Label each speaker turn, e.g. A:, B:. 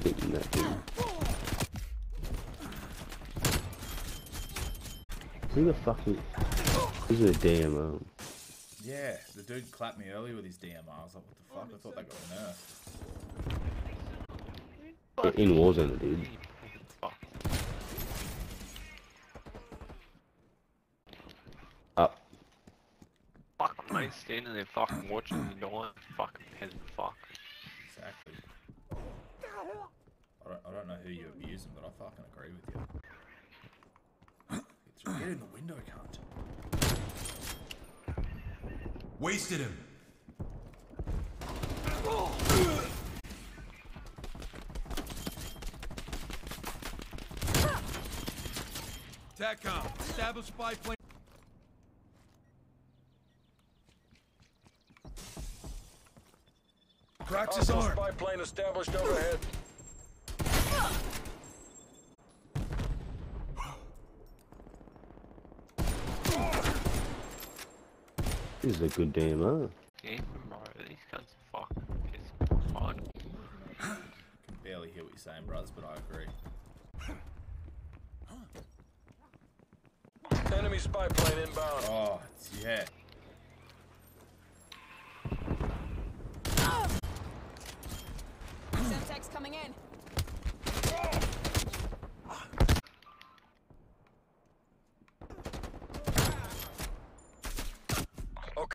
A: hitting that dude. Who the fuck is... This is a DMO.
B: Yeah, the dude clapped me earlier with his DMR. I was like, what the fuck? I thought they got nerfed.
A: In Warzone, dude. Up.
C: Fuck, mate, standing there fucking watching you die. Fucking peasant fuck.
B: Exactly. I don't know who you're abusing, but I fucking agree with you. Get in the window, cunt.
D: Wasted him. TACCOM, establish spy plane. Cracks his arm.
E: Spy plane established overhead.
A: This is a good DMO.
C: Yeah, bro, these cunts are fucking fine.
B: I can barely hear what you're saying, brothers, but I agree.
E: Enemy spy plane inbound.
B: Oh, yeah.
F: Semtex coming in.